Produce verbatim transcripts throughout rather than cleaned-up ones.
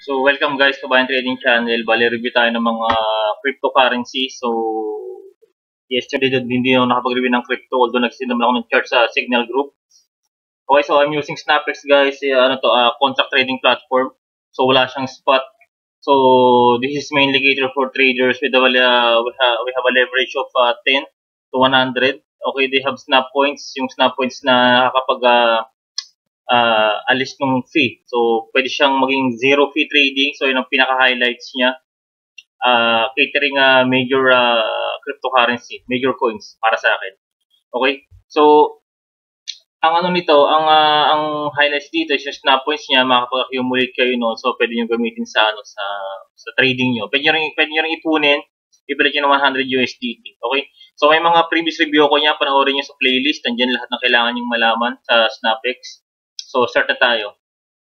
So, welcome guys to Bayan Trading Channel. Bali, review tayo ng mga cryptocurrency. So, yesterday hindi ako nakapag-review ng crypto although nagsinam ako ng chart sa Signal Group. Okay, so I'm using Snapex guys. Eh, ano to, uh, contract trading platform. So, wala siyang spot. So, this is mainly catered for traders with a, uh, we, have, we have a leverage of uh, ten to one hundred. Okay, they have snap points. Yung snap points na kapag uh, uh, alis ng fee. So, pwede siyang maging zero fee trading. So, yun ang pinaka-highlights niya. Uh, catering uh, major uh, cryptocurrency, major coins para sa akin. Okay? So, ang ano nito, ang uh, ang highlights dito is yung snap points niya, makakapag-accumulate kayo no. So, pwede niyo gamitin sa ano sa sa trading niyo. Pwede niyo ring pwede niyo ring ipunin, ibalik niyo ng one hundred U S D T. Okay? So, may mga previous review ko niya, panoorin niyo sa playlist. Nandiyan lahat ng kailangan niyo malaman sa Snapex. So, start na tayo.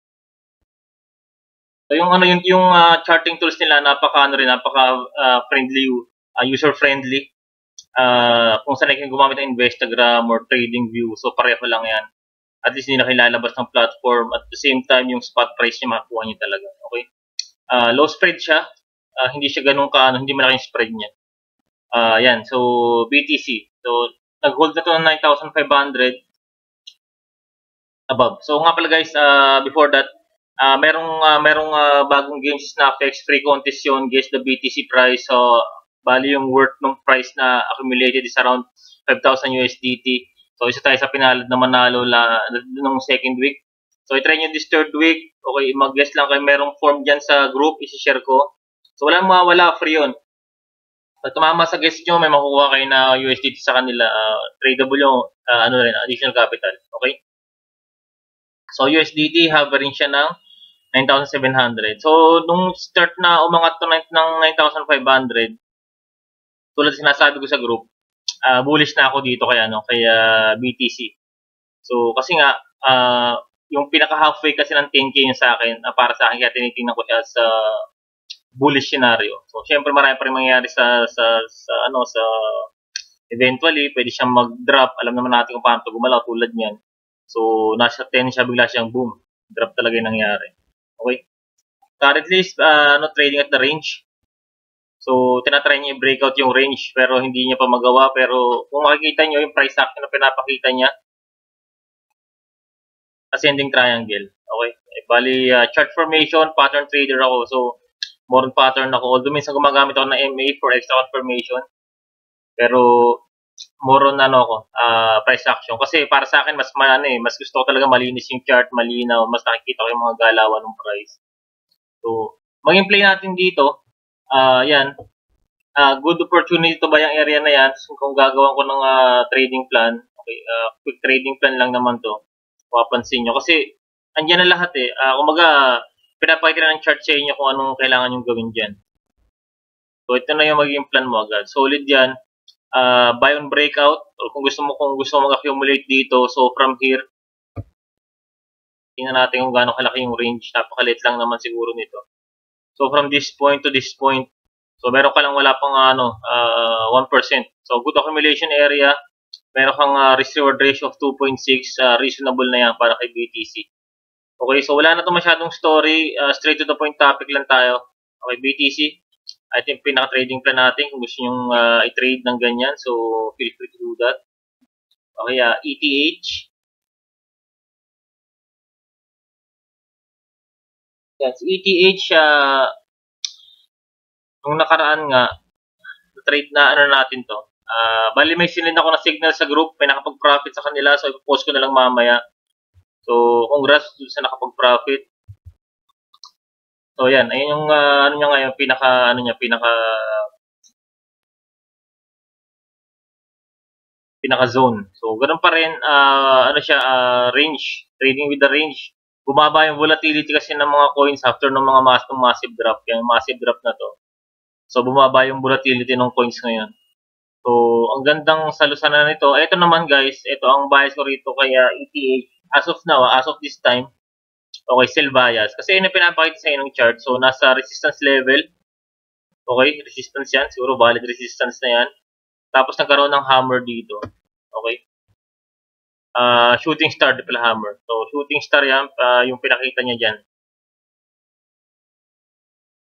So, yung ano yung yung uh, charting tools nila napaka ano rin, napaka uh, friendly, uh, user friendly. Uh, kung saan kayo gumamit ng Instagram or TradingView, so pareho lang yan. At least hindi na kailalabas ng platform. At the same time, yung spot price niya makukuha niyo talaga. Okay? Uh, low spread siya. Uh, hindi siya ganun ka, ano, hindi malaki yung spread niya. Uh, yan. So, B T C. So, nag-hold na to ng nine thousand five hundred above. So, nga pala guys, uh, before that, uh, merong, uh, merong uh, bagong games na Snapex, free contest yun, guess the B T C price. So, bali yung worth ng price na accumulated is around five thousand U S D T. So, isa tayo sa pinalad na manalo la, nung second week. So, i-try nyo this third week. Okay, mag-guess lang kayo. Merong form dyan sa group. Isi-share ko. So, walang mawawala. Free yun. So, tumama sa guess nyo, may makukuha kayo na U S D T sa kanila. Uh, tradable yung uh, ano rin, additional capital. Okay? So, U S D T, hovering siya ng nine thousand seven hundred. So, nung start na umangat to ng nine thousand five hundred, tulad sinasabi ko sa group, uh, bullish na ako dito kaya ano, kaya B T C. So kasi nga uh, yung pinaka halfway kasi ng ten K yung sa akin, uh, para sa akin kaya tinitingnan ko siya sa bullish scenario. So syempre marami pa rin mangyayari sa sa sa ano sa eventually pwede siyang mag-drop. Alam naman natin kung paano ito gumalaw tulad niyan. So nasa ten siya, bigla siyang boom. Drop talaga yung nangyari. Okay? Currently uh, ano, trading at the range. So, tinatry niya i-breakout yung range pero hindi niya pa magawa. Pero kung makikita niyo yung price action na pinapakita niya, ascending triangle. Okay? E, bali, uh, chart formation, pattern trader ako. So, more on pattern ako. Although minsan gumagamit ako ng M A for extra confirmation. Pero, more on ano ako, uh, price action. Kasi para sa akin, mas ano eh, mas gusto ko talaga malinis yung chart, malinaw, mas nakikita ko yung mga galawan ng price. So, maging play natin dito. Uh, yan, uh, good opportunity to ba yung area na yan. So, kung gagawin ko ng uh, trading plan, okay, uh, quick trading plan lang naman to, mapapansin nyo. Kasi, andyan na lahat eh. Uh, kumaga, pinapakita na ng chart sa inyo kung anong kailangan yung gawin dyan. So, ito na yung magiging plan mo agad. Solid yan. Uh, buy on breakout, or kung gusto mo, kung gusto mo mag-accumulate dito, so from here, tingnan natin kung gaano kalaki yung range. Napakalit lang naman siguro nito. So, from this point to this point, so meron ka lang wala pang ano, uh, one percent. So, good accumulation area. Meron kang uh, risk-reward ratio of two point six. Uh, reasonable na yan para kay B T C. Okay, so wala na ito masyadong story. Uh, straight to the point topic lang tayo. Okay, B T C. I think pinaka-trading plan natin kung gusto nyo uh, i-trade ng ganyan. So, feel free to do that. Okay, uh, E T H. Yes, E T H, uh, nung nakaraan nga, trade na ano natin to. Uh, bali may sinend ako na signal sa group, may nakapag-profit sa kanila, so ipopost ko na lang mamaya. So, congrats dun sa nakapag-profit. So, yan. Ayun yung, uh, ano niya ngayon, pinaka, ano niya, pinaka, pinaka zone. So, ganun pa rin, uh, ano siya, uh, range. Trading with the range. Bumaba yung volatility kasi ng mga coins after ng mga mas massive drop. Yung massive drop na to. So, bumaba yung volatility ng coins ngayon. So, ang gandang salusanan nito. Ito naman guys, ito ang bias ko rito kaya E T H. As of now, as of this time, okay, sell bias. Kasi yun yung pinapakita sa inyo ng chart. So, nasa resistance level. Okay, resistance yan. Siguro valid resistance na yan. Tapos nagkaroon ng hammer dito. Okay. Uh, shooting star, di pala hammer. So, shooting star yan, uh, yung pinakita niya dyan.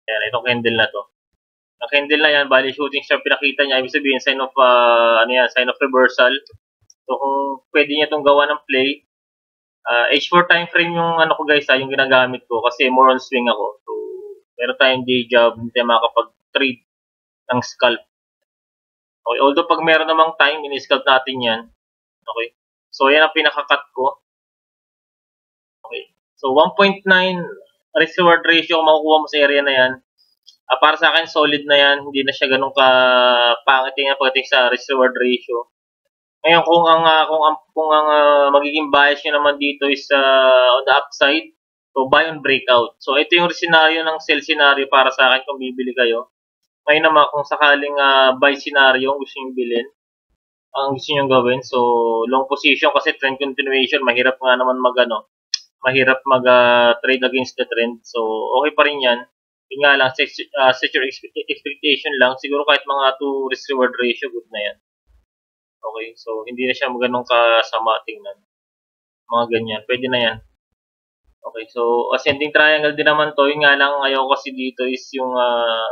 Ayan, itong candle na to. Ang candle na yan, bali shooting star pinakita niya, ibig sabihin sign of uh, ano yan, sign of reversal. So kung pwede niya itong gawa ng play, uh, H four time frame yung ano ko guys, ha, yung ginagamit ko kasi more on swing ako. So meron tayong day job, hindi tayo makakapag-trade ng scalp. Okay, although pag meron namang time, in-scalp natin yan. Okay. So yan ang pinaka-cut ko. Okay. So one point nine risk reward ratio kung makukuha mo sa area na yan. Uh, para sa akin, solid na yan. Hindi na siya ganun ka-pangit yan pagdating sa risk-reward ratio. Ngayon, kung ang, uh, kung ang, kung ang uh, magiging bias nyo naman dito is uh, on the upside, so buy on breakout. So, ito yung scenario ng sell scenario para sa akin kung bibili kayo. Ngayon naman, kung sakaling uh, buy scenario gusto nyo bilhin, ang gusto nyo gawin, so long position kasi trend continuation, mahirap nga naman mag, ano, mahirap mag-trade uh, against the trend. So, okay pa rin yan. Yun nga lang, set, uh, set your expectation lang. Siguro kahit mga two risk-reward ratio, good na yan. Okay, so hindi na siya ganun kasama tingnan. Mga ganyan, pwede na yan. Okay, so ascending triangle din naman to. Yun nga lang, ayaw kasi dito is yung uh,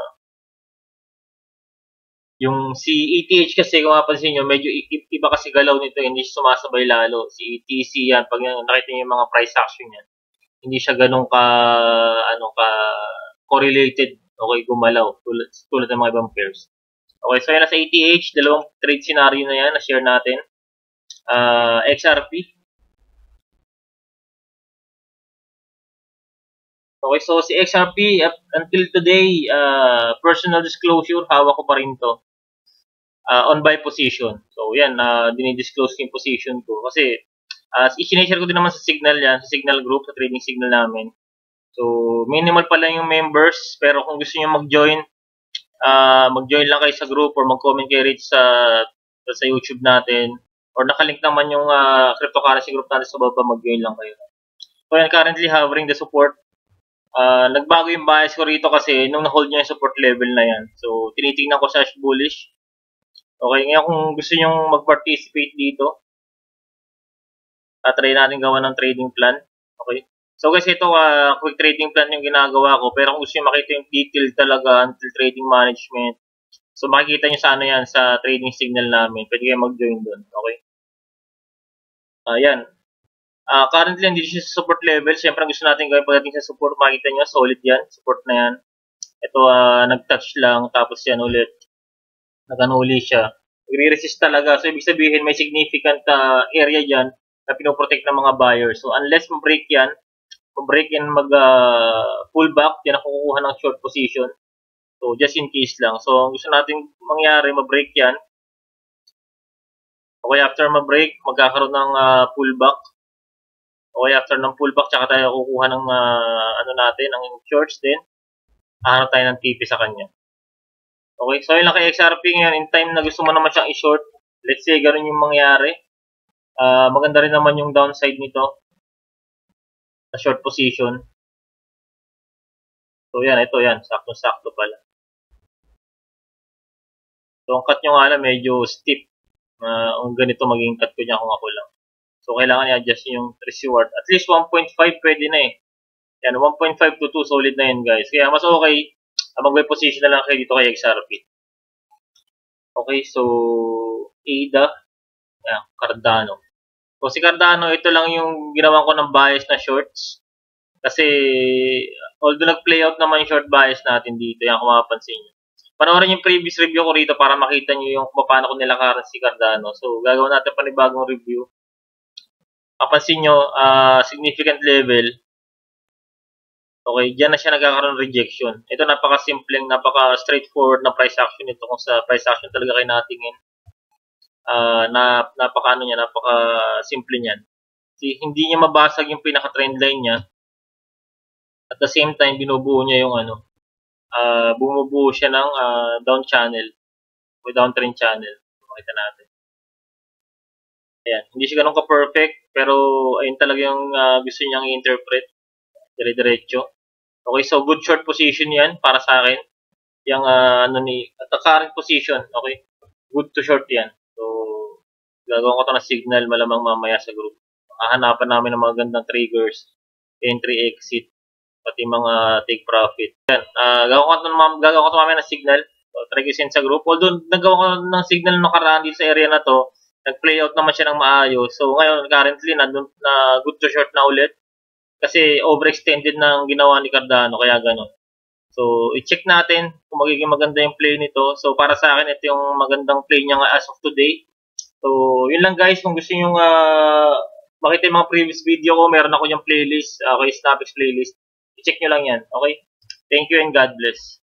yung si E T H kasi, kung mapansin nyo, medyo iba kasi galaw nito. Hindi siya sumasabay lalo. Si E T C yan, pag nakita nyo yung mga price action yan, hindi siya ganun ka, ano ka, correlated, okay, gumalaw, tulad, tulad ng mga ibang pairs. Okay, so yan na sa E T H, dalawang trade scenario na yan, na-share natin. Uh, X R P. Okay, so si X R P, up until today, uh, personal disclosure, hawak ko pa rin to. Uh, on buy position. So yan, uh, dinidisclose ko yung position ko. Kasi, uh, i-share ko din naman sa Signal yan, sa Signal Group, sa trading Signal namin. So, minimal pa lang yung members, pero kung gusto niyo mag-join, uh, mag-join lang kayo sa group or mag-comment kayo rito sa, sa YouTube natin, or nakalink naman yung uh, cryptocurrency group natin sa baba, mag-join lang kayo. So, yan, currently hovering the support. Uh, nagbago yung bias ko rito kasi nung na-hold niya yung support level na yan. So, tinitingnan ko sa bullish. Okay, ngayon kung gusto nyo mag-participate dito, try natin gawa ng trading plan. Okay. So guys, ito uh, quick trading plan yung ginagawa ko, pero kung gusto nyo makita yung detail talaga until trading management, so makikita nyo sa ano yan, sa trading signal namin. Pwede kayo mag-join doon. Okay. Ayan. Uh, uh, currently, hindi siya sa support level. Siyempre, gusto natin gawin pagdating sa support, makikita nyo, solid yan. Support na yan. Ito, uh, nag-touch lang, tapos yan ulit. Nag-ano ulit siya. Nagre-resist talaga. So, ibig sabihin, may significant uh, area dyan na pinoprotect ng mga buyers. So, unless ma-break yan, break and mag uh, pull back, yan ang kukuha ng short position. So, just in case lang. So, ang gusto natin mangyari, ma-break yan. Okay, after ma-break, magkakaroon ng uh, pullback. Okay, after ng pullback, tsaka tayo kukuha ng uh, ano natin, ng shorts din. Hahanap tayo ng T P sa kanya. Okay, so yun lang kay X R P ngayon. In time na gusto mo naman siyang i-short, let's say, ganun yung mangyari. Uh, maganda rin naman yung downside nito. Sa short position. So, yan. Ito yan. Sakto-sakto pala. So, ang cut nyo nga lang medyo steep. Uh, kung ganito maging cut ko niya kung ako lang. So, kailangan i-adjust yung risk reward. At least one point five pwede na eh. Yan, one point five to two solid na yun guys. Kaya mas okay, uh, mag-buy position na lang kayo dito kay X R P. Okay, so, A D A. Yan, Cardano. So, si Cardano, ito lang yung ginawa ko ng bias na shorts. Kasi, although nag-play out naman yung short bias natin dito, yan kung mapapansin nyo. Panoorin yung previous review ko rito para makita nyo yung kung paano ko nilakaran si Cardano. So, gagawin natin panibagong review. Mapansin nyo, uh, significant level. Okay, dyan na siya nagkakaroon rejection. Ito napaka-simpleng, napaka-straightforward na price action ito. Kung sa price action talaga kayo natingin. Uh, na, napaka, ano niya, napaka-simple niyan. Si, hindi niya mabasag yung pinaka-trend line niya. At the same time, binubuo niya yung ano, Uh, bumubuo siya ng uh, down channel o downtrend channel. Makita natin. Ayan. Hindi siya ganun ka-perfect, pero ayun talaga yung uh, gusto niyang i-interpret. Dire-diretso. Okay, so good short position yan para sa akin. Yung uh, ano ni, at the current position, okay? Good to short yan. So, gagawin ko ito na signal malamang mamaya sa group. Hahanapan namin ng mga gandang triggers, entry, exit. pati mga take profit. Yan, uh, gagawa ko ito gagawa ko mamaya ng signal. So, try ko send sa group. Although nagawa ko ng signal nung nakaraan dito sa area na to, nag-play out naman siya ng maayos. So ngayon, currently, na, na good to short na ulit. Kasi overextended na ang ginawa ni Cardano, kaya gano'n. So, i-check natin kung magiging maganda yung play nito. So, para sa akin, ito yung magandang play niya as of today. So, yun lang guys. Kung gusto nyo uh, makita yung mga previous video ko, meron ako yung playlist, uh, kay Snapix playlist. I-check nyo lang yan. Okay? Thank you and God bless.